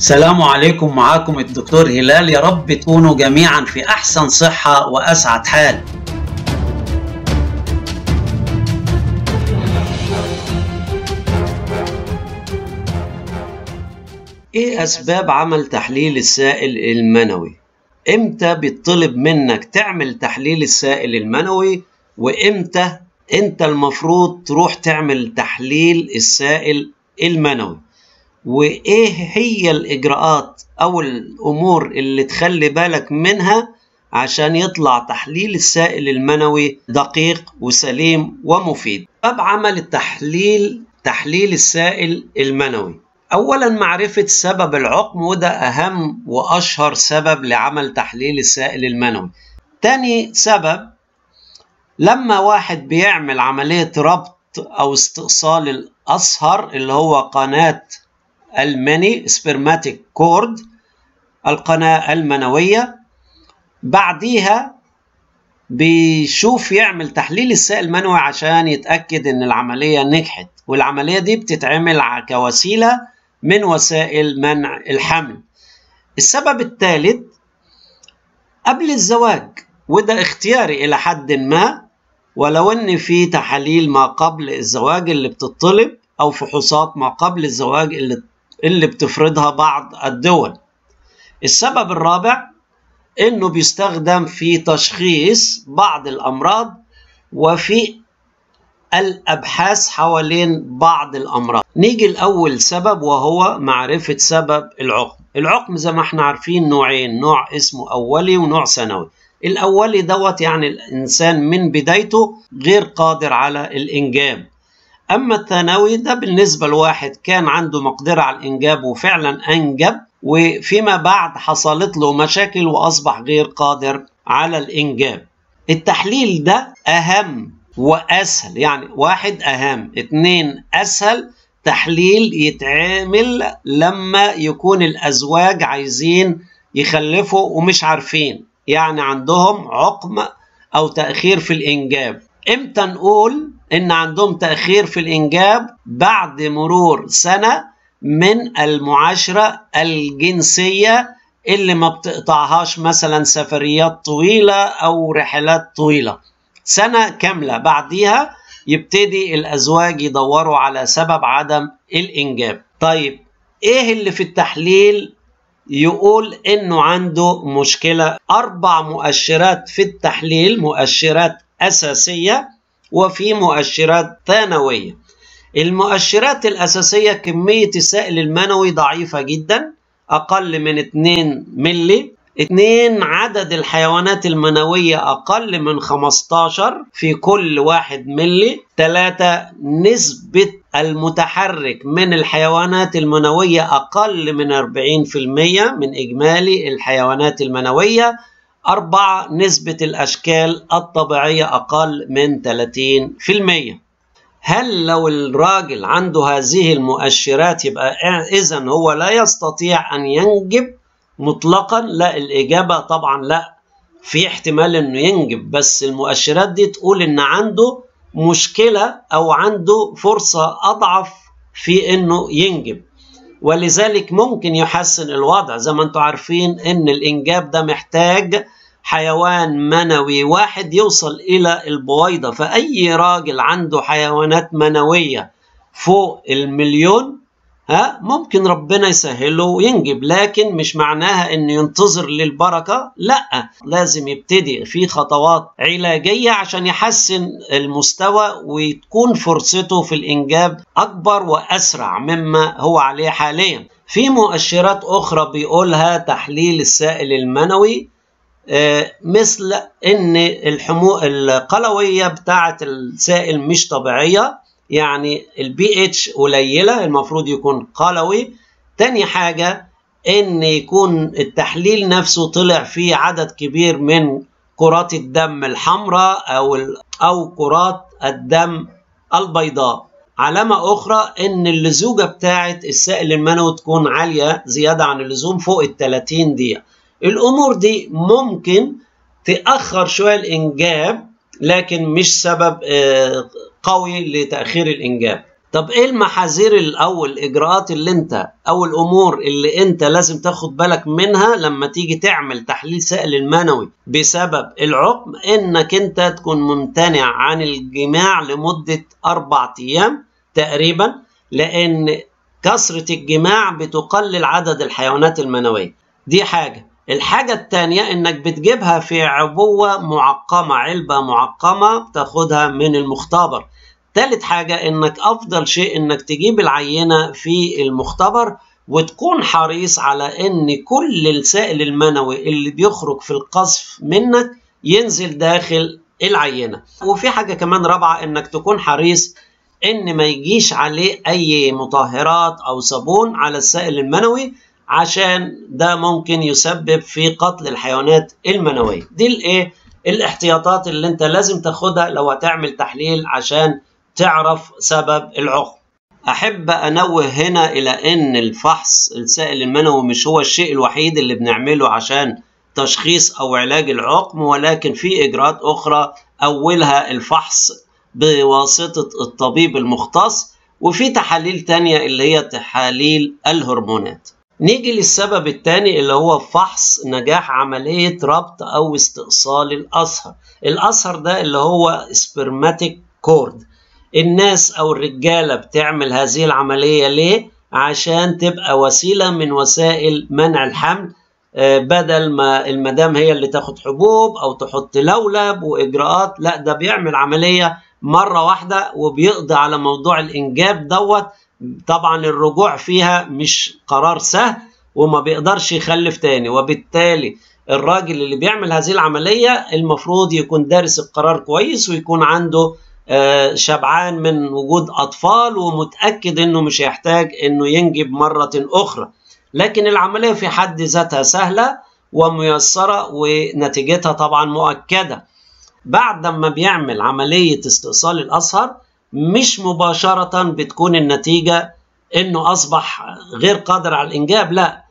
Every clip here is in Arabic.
السلام عليكم، معاكم الدكتور هلال. يا رب تكونوا جميعا في أحسن صحة وأسعد حال. إيه أسباب عمل تحليل السائل المنوي؟ إمتى بيطلب منك تعمل تحليل السائل المنوي؟ وإمتى أنت المفروض تروح تعمل تحليل السائل المنوي؟ وإيه هي الإجراءات أو الأمور اللي تخلي بالك منها عشان يطلع تحليل السائل المنوي دقيق وسليم ومفيد؟ أسباب عمل تحليل السائل المنوي. أولا معرفة سبب العقم، وده أهم وأشهر سبب لعمل تحليل السائل المنوي. تاني سبب لما واحد بيعمل عملية ربط أو استئصال الأصهر اللي هو قناة المني سبرماتيك كورد، القناة المنوية، بعديها بيشوف يعمل تحليل السائل المنوي عشان يتأكد ان العملية نجحت، والعملية دي بتتعمل كوسيلة من وسائل منع الحمل. السبب الثالث قبل الزواج، وده اختياري إلى حد ما، ولو ان في تحاليل ما قبل الزواج اللي بتطلب او فحوصات ما قبل الزواج اللي بتفرضها بعض الدول. السبب الرابع انه بيستخدم في تشخيص بعض الامراض وفي الابحاث حوالين بعض الامراض. نيجي لاول سبب وهو معرفة سبب العقم. العقم زي ما احنا عارفين نوعين، نوع اسمه اولي ونوع ثانوي. الاولي دوت يعني الانسان من بدايته غير قادر على الانجاب. أما الثانوي ده بالنسبة لواحد كان عنده مقدرة على الإنجاب وفعلا أنجب، وفيما بعد حصلت له مشاكل وأصبح غير قادر على الإنجاب. التحليل ده أهم وأسهل، يعني واحد أهم، اتنين أسهل تحليل يتعمل لما يكون الأزواج عايزين يخلفوا ومش عارفين، يعني عندهم عقم أو تأخير في الإنجاب. امتى نقول ان عندهم تأخير في الانجاب؟ بعد مرور سنة من المعاشرة الجنسية اللي ما بتقطعهاش مثلا سفريات طويلة او رحلات طويلة، سنة كاملة بعديها يبتدي الازواج يدوروا على سبب عدم الانجاب. طيب ايه اللي في التحليل يقول انه عنده مشكلة؟ 4 مؤشرات في التحليل، مؤشرات أساسية وفي مؤشرات ثانوية. المؤشرات الأساسية كمية السائل المنوي ضعيفة جدا، أقل من 2 ملي. 2 عدد الحيوانات المنوية أقل من 15 في كل 1 ملي. 3 نسبة المتحرك من الحيوانات المنوية أقل من 40% من إجمالي الحيوانات المنوية. 4 نسبة الأشكال الطبيعية أقل من 30%. هل لو الراجل عنده هذه المؤشرات يبقى إذن هو لا يستطيع أن ينجب مطلقا؟ لا، الإجابة طبعا لا، في احتمال أنه ينجب، بس المؤشرات دي تقول أن عنده مشكلة أو عنده فرصة أضعف في أنه ينجب، ولذلك ممكن يحسن الوضع. زي ما انتم عارفين ان الانجاب ده محتاج حيوان منوي واحد يوصل الى البويضة، فاي راجل عنده حيوانات منوية فوق 1,000,000 ممكن ربنا يسهله وينجب، لكن مش معناها انه ينتظر للبركة، لا، لازم يبتدي في خطوات علاجية عشان يحسن المستوى وتكون فرصته في الانجاب اكبر واسرع مما هو عليه حاليا. في مؤشرات اخرى بيقولها تحليل السائل المنوي، مثل ان القلوية بتاعة السائل مش طبيعية، يعني البي اتش قليلة، المفروض يكون قلوي. تاني حاجة ان يكون التحليل نفسه طلع فيه عدد كبير من كرات الدم الحمراء او كرات الدم البيضاء. علامة اخرى ان اللزوجة بتاعة السائل المنوي تكون عالية زيادة عن اللزوم فوق 30 دقيقة. الامور دي ممكن تأخر شوية الانجاب، لكن مش سبب قوي لتأخير الإنجاب. طب ايه المحاذير او الاجراءات اللي انت او الامور اللي انت لازم تاخد بالك منها لما تيجي تعمل تحليل سائل المنوي بسبب العقم؟ انك انت تكون ممتنع عن الجماع لمدة 4 ايام تقريبا، لان كثرة الجماع بتقلل عدد الحيوانات المنوية. دي حاجة. الحاجة التانية انك بتجيبها في عبوة معقمة، علبة معقمة بتاخدها من المختبر. تالت حاجة انك افضل شيء انك تجيب العينة في المختبر وتكون حريص على ان كل السائل المنوي اللي بيخرج في القصف منك ينزل داخل العينة. وفي حاجة كمان رابعة، انك تكون حريص ان ما يجيش عليه اي مطهرات او صابون على السائل المنوي، عشان ده ممكن يسبب في قتل الحيوانات المنوية. دي الايه الاحتياطات اللي انت لازم تاخدها لو هتعمل تحليل عشان تعرف سبب العقم. احب انوه هنا الى ان الفحص السائل المنوي مش هو الشيء الوحيد اللي بنعمله عشان تشخيص او علاج العقم، ولكن في اجراءات اخرى اولها الفحص بواسطة الطبيب المختص، وفي تحاليل تانية اللي هي تحاليل الهرمونات. نيجي للسبب الثاني اللي هو فحص نجاح عملية ربط أو استئصال الأزهر. الأزهر ده اللي هو سبرماتيك كورد. الناس أو الرجالة بتعمل هذه العملية ليه؟ عشان تبقى وسيلة من وسائل منع الحمل، بدل ما المدام هي اللي تاخد حبوب أو تحط لولب وإجراءات. لا، ده بيعمل عملية مرة واحدة وبيقضي على موضوع الإنجاب دوت. طبعا الرجوع فيها مش قرار سهل وما بيقدرش يخلف تاني، وبالتالي الراجل اللي بيعمل هذه العملية المفروض يكون دارس القرار كويس ويكون عنده شبعان من وجود أطفال ومتأكد إنه مش هيحتاج إنه ينجب مرة أخرى. لكن العملية في حد ذاتها سهلة وميسرة ونتيجتها طبعا مؤكدة. بعد ما بيعمل عملية استئصال الأزهر مش مباشرة بتكون النتيجة إنه أصبح غير قادر على الإنجاب، لا،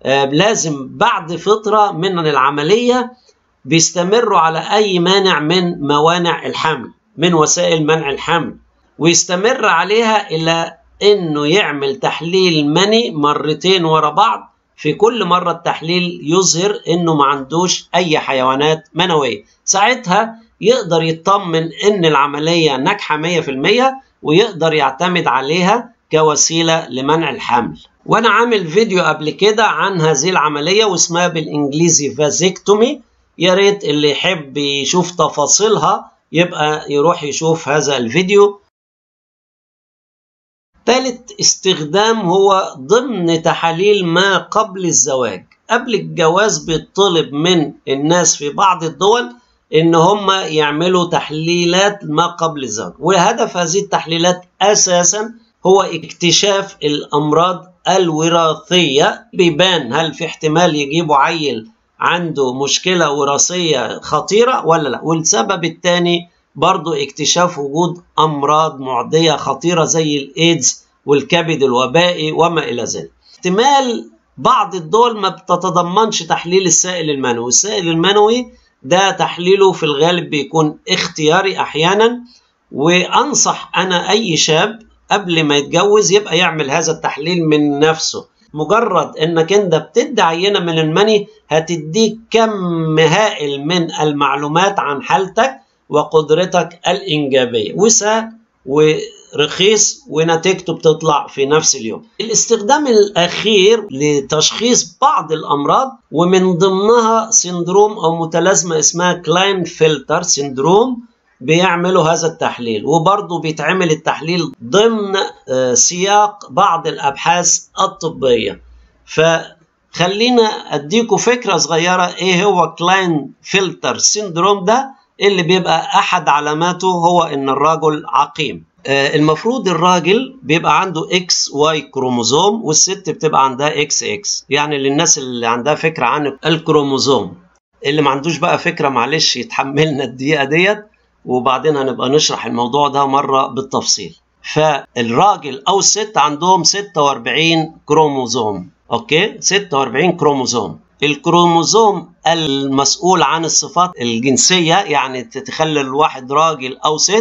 لازم بعد فترة من العملية بيستمروا على أي مانع من موانع الحمل، من وسائل منع الحمل، ويستمر عليها إلى إنه يعمل تحليل مني مرتين ورا بعض. في كل مرة التحليل يظهر إنه ما عندوش أي حيوانات منوية. ساعتها يقدر يطمن إن العملية ناجحة 100% ويقدر يعتمد عليها كوسيلة لمنع الحمل. وأنا عامل فيديو قبل كده عن هذه العملية واسمها بالإنجليزي فازيكتومي. يا ريت اللي يحب يشوف تفاصيلها يبقى يروح يشوف هذا الفيديو. ثالث استخدام هو ضمن تحاليل ما قبل الزواج. قبل الجواز بيطلب من الناس في بعض الدول ان هم يعملوا تحليلات ما قبل الزواج، وهدف هذه التحليلات اساسا هو اكتشاف الامراض الوراثية. بيبان هل في احتمال يجيبوا عيل عنده مشكلة وراثية خطيرة ولا لا. والسبب الثاني برضو اكتشاف وجود أمراض معدية خطيرة زي الإيدز والكبد الوبائي وما إلى ذلك. احتمال بعض الدول ما بتتضمنش تحليل السائل المنوي. السائل المنوي ده تحليله في الغالب بيكون اختياري أحيانا، وأنصح أنا أي شاب قبل ما يتجوز يبقى يعمل هذا التحليل من نفسه. مجرد انك انت بتدي عينة من المني هتديك كم هائل من المعلومات عن حالتك وقدرتك الإنجابية، وسهل ورخيص ونتيجته بتطلع في نفس اليوم. الاستخدام الأخير لتشخيص بعض الأمراض ومن ضمنها سندروم أو متلازمة اسمها كلاينفيلتر سندروم، بيعملوا هذا التحليل. وبرضه بيتعمل التحليل ضمن سياق بعض الأبحاث الطبية. فخلينا أديكم فكرة صغيرة إيه هو كلاينفيلتر سندروم ده، اللي بيبقى أحد علاماته هو إن الرجل عقيم. المفروض الراجل بيبقى عنده XY كروموزوم والست بتبقى عندها XX. يعني للناس اللي عندها فكرة عن الكروموزوم، اللي ما عندوش بقى فكرة معلش يتحملنا الدقيقة ديت وبعدين هنبقى نشرح الموضوع ده مرة بالتفصيل. فالراجل أو الست عندهم 46 كروموزوم. أوكي، 46 كروموزوم. الكروموزوم المسؤول عن الصفات الجنسية، يعني تخلي الواحد راجل أو ست،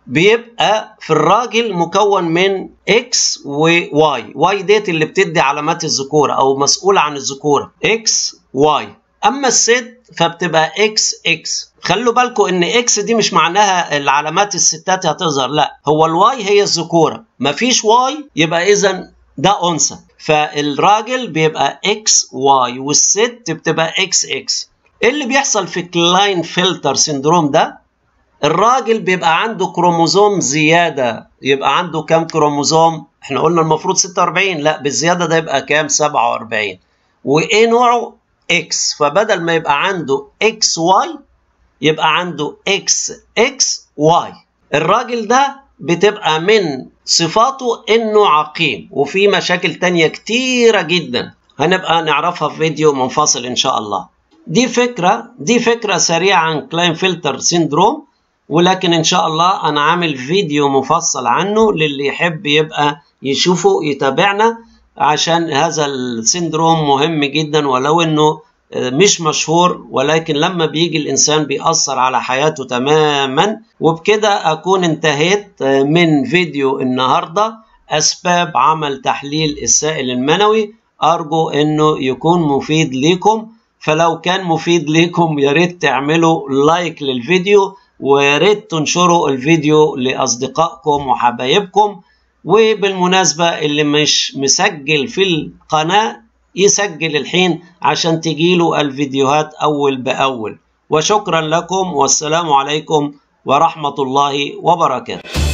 بيبقى في الراجل مكون من اكس وواي. واي ديت اللي بتدي علامات الذكوره او مسؤوله عن الذكوره، اكس واي. اما الست فبتبقى اكس اكس. خلوا بالكم ان اكس دي مش معناها العلامات الستات هتظهر، لا، هو الواي هي الذكوره، مفيش واي يبقى اذا ده انثى. فالراجل بيبقى اكس واي والست بتبقى اكس اكس. ايه اللي بيحصل في كلاينفيلتر سيندروم ده؟ الراجل بيبقى عنده كروموزوم زياده. يبقى عنده كام كروموزوم؟ احنا قلنا المفروض 46، لا بالزياده ده يبقى كام؟ 47. وايه نوعه؟ اكس. فبدل ما يبقى عنده اكس واي يبقى عنده اكس اكس واي. الراجل ده بتبقى من صفاته انه عقيم، وفي مشاكل تانية كتيرة جدا هنبقى نعرفها في فيديو منفصل ان شاء الله. دي فكرة سريعة عن كلاينفيلتر سيندروم، ولكن ان شاء الله انا عامل فيديو مفصل عنه للي يحب يبقى يشوفه يتابعنا، عشان هذا السيندروم مهم جدا، ولو انه مش مشهور ولكن لما بيجي الانسان بيأثر على حياته تماما. وبكده اكون انتهيت من فيديو النهارده اسباب عمل تحليل السائل المنوي. ارجو انه يكون مفيد ليكم، فلو كان مفيد ليكم يا ريت تعملوا لايك للفيديو، ويا ريت تنشروا الفيديو لاصدقائكم وحبايبكم. وبالمناسبة اللي مش مسجل في القناة يسجل الحين عشان تجيله الفيديوهات أول بأول. وشكرا لكم، والسلام عليكم ورحمة الله وبركاته.